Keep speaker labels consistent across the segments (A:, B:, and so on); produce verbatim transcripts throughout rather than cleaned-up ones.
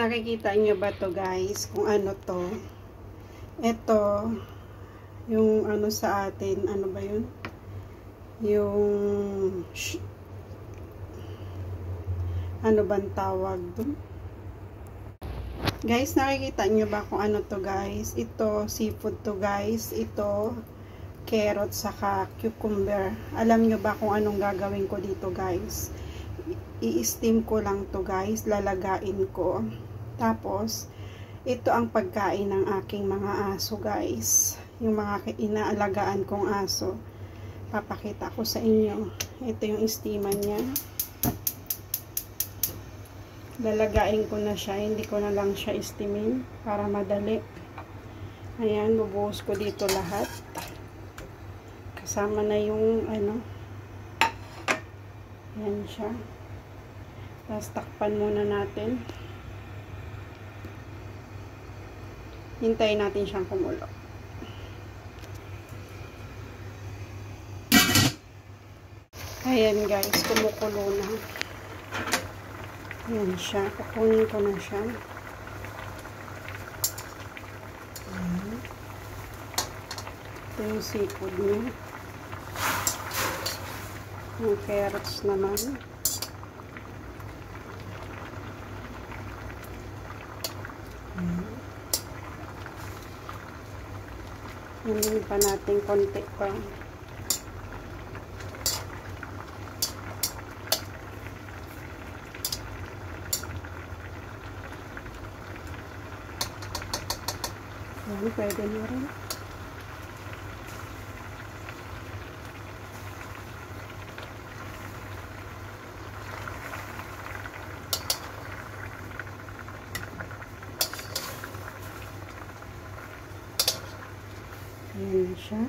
A: nakikita nyo ba to guys? Kung ano to? Ito, yung ano sa atin, ano ba yun? Yung, ano bang tawag dun? Guys, nakikita nyo ba kung ano to guys? Ito, seafood to guys. Ito, carrot saka cucumber. Alam nyo ba kung anong gagawin ko dito guys? I-steam ko lang to guys. Lalagain ko. Tapos, ito ang pagkain ng aking mga aso guys. Yung mga inaalagaan kong aso. Papakita ko sa inyo. Ito yung steaman niya. Lalagain ko na siya. Hindi ko na lang siya steamin para madali. Ayan, bubuhos ko dito lahat. Kasama na yung ano. Ayan siya. Tapos takpan muna natin. Hintayin natin siyang kumulo. Ayan guys, kumukulo na. Ayan siya. Kukunin ko na siya. Ayan. Ito yung seafood niya. Yung carrots naman. Ayan. Hindi pa natin konti pa. Ayan, pwede na rin. Ayan siya.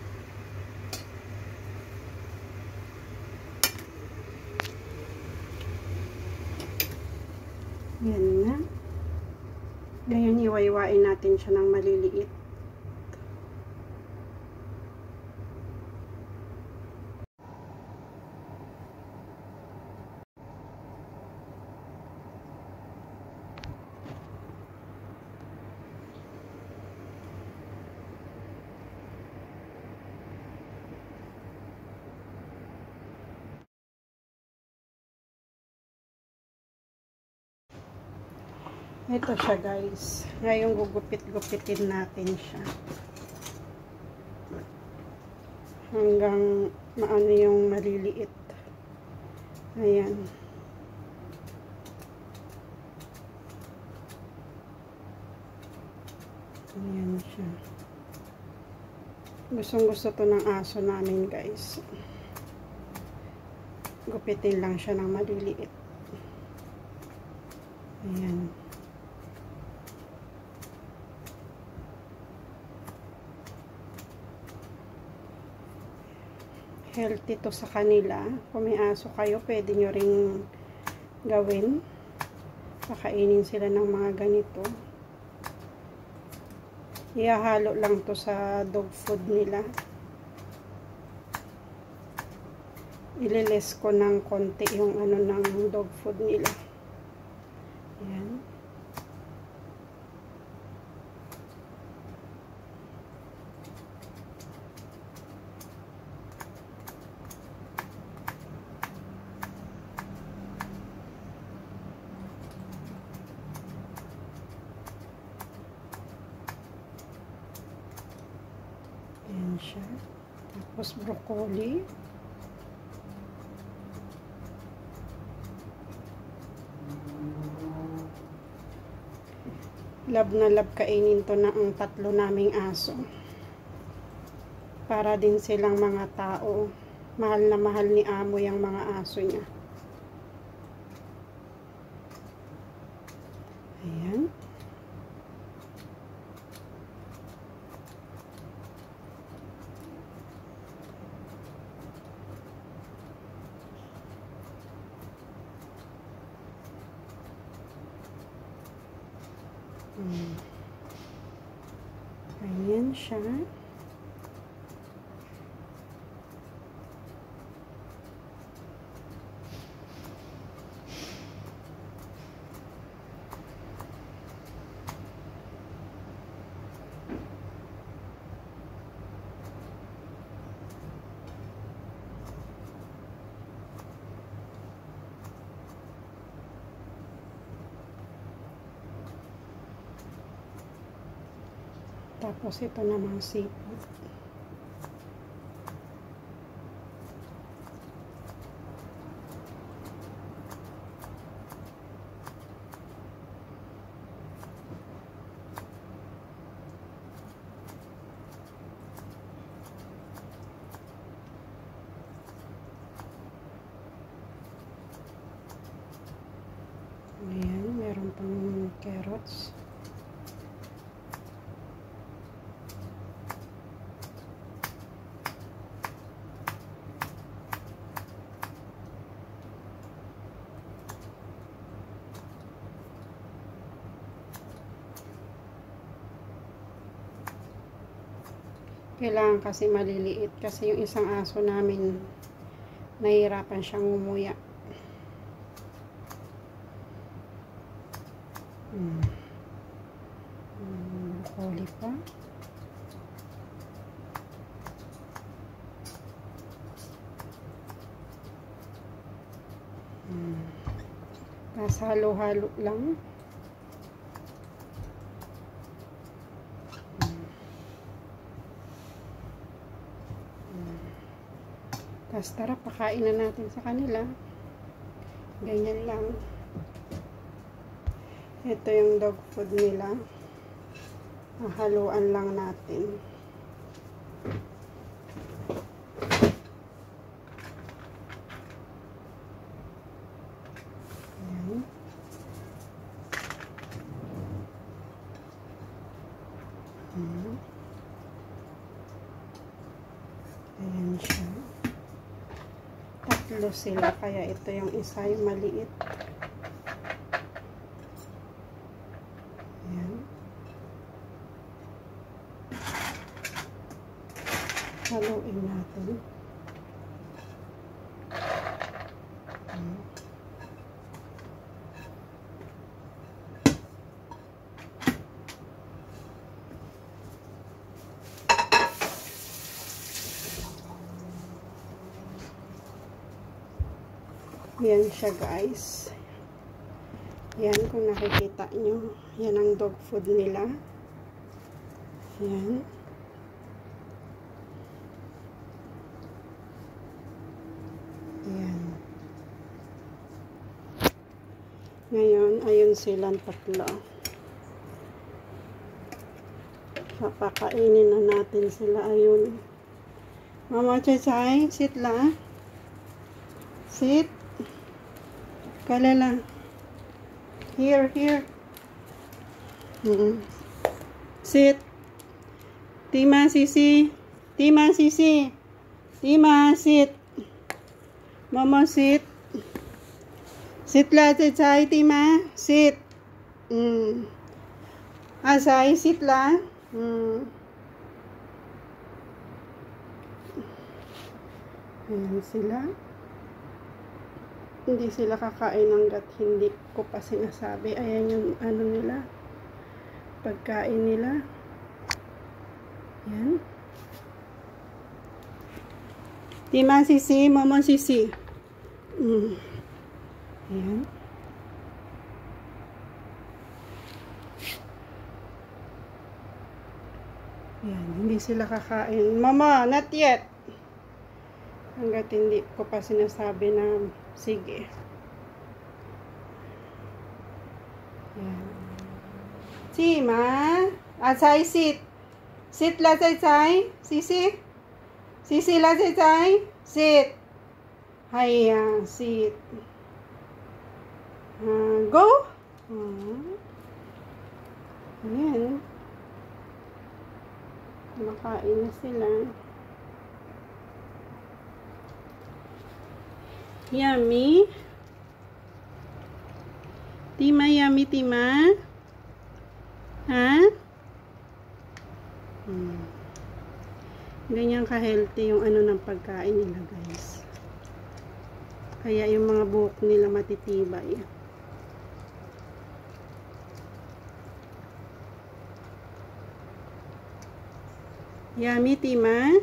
A: Ayan na. Ngayon, iwaiwain natin siya ng maliliit. Ito siya guys. Ngayon gugupit-gupitin natin siya. Hanggang maano yung maliliit. Ayan. Ayan siya. Gustong gusto to ng aso namin guys. Gupitin lang siya ng maliliit. Ayan. Healthy to sa kanila. Kung may aso kayo, pwede nyo ring gawin. Pakainin sila ng mga ganito. Ihahalo lang to sa dog food nila. Ililes ko ng konti yung ano ng dog food nila. Ayan. Ayan siya. Tapos broccoli. Lab na lab kainin to na ang tatlo naming aso. Para din silang mga tao. Mahal na mahal ni amo yung mga aso niya. Ayan. Hmm. Ayan siya. Tapos ito namang seafood. Ayan, meron pang carrots. Kailangan kasi maliliit kasi yung isang aso namin nahihirapan siyang umuya. Hmm. Hmm, broccoli pa. Hmm. Tapos halo-halo lang. Tapos tara, pakain na natin sa kanila. Ganyan lang. Ito yung dog food nila. Haluan lang natin. Ayan. Ayan. Ayan siya. Tatlo sila, kaya ito yung isa yung maliit. Ayan. Haluin natin. Ayan. Yan siya guys. Yan kung nakikita nyo. Yan ang dog food nila. Yan. Yan. Ngayon, ayun silang tatlo. Papakainin na natin sila. Ayun. Mama Chachay, sit la. Sit. Kalala. Here, here. Mm-mm. Sit. Tima, sisi. Tima, sisi. Tima, sit. Mama, sit. Sit la, Chachay, Tima. Sit. Mm. Asay, sit la. Mm. Ayan sila. Hindi sila kakain hanggat hindi ko pa sinasabi. Ayan yung ano nila. Pagkain nila. Ayan. Tima, sisi. Mama, sisi. Mm. Ayan. Ayan. Hindi sila kakain. Mama, not yet. Hanggat hindi ko pa sinasabi na sige. Ayan. Tima. Asay, sit. Sit la, Chachay. Sisi. Sisi la, Chachay. Sit. Haya, sit. Uh, go. Uh, ayan. Makain na sila. Yummy. Tima, yummy, Tima. Ha? Hmm. Ganyan ka-healthy yung ano ng pagkain nila, guys. Kaya yung mga buhok nila matitibay. Yummy, Tima.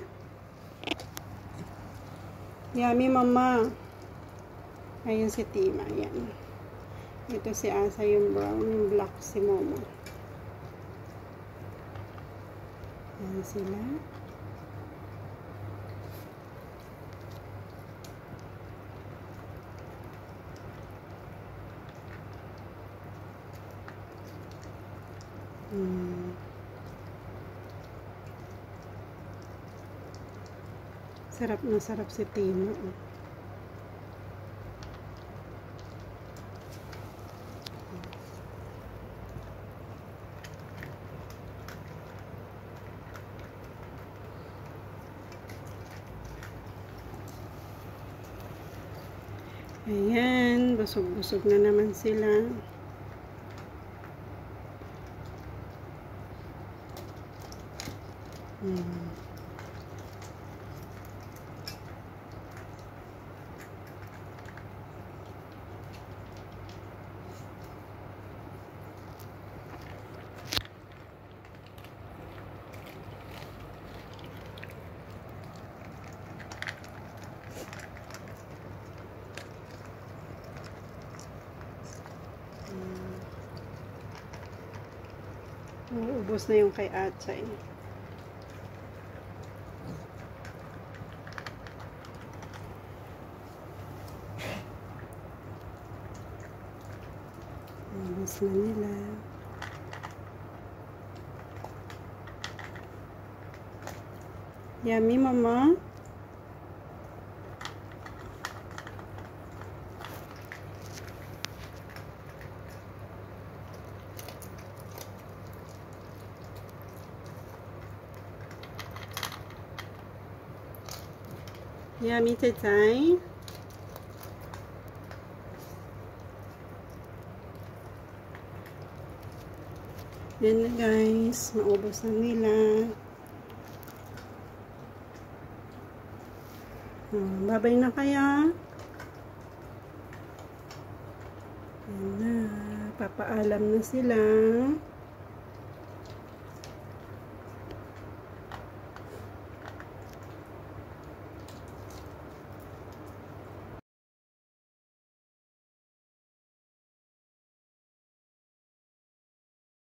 A: Yummy, Mama. Ayun si Tima, yan. Ito si Asa, yung brown, yung black si Momo. Yan sila. Hmm. Sarap na sarap si Tino. Ayan, busog-busog na naman sila. Hmm. Ubos na yung kay Atchay. Ubos na nila. Yummy, mama. Yummy, Tatay. Yan na guys, maubos na nila. Hmm, babay na kaya. Yan na, papaalam na sila.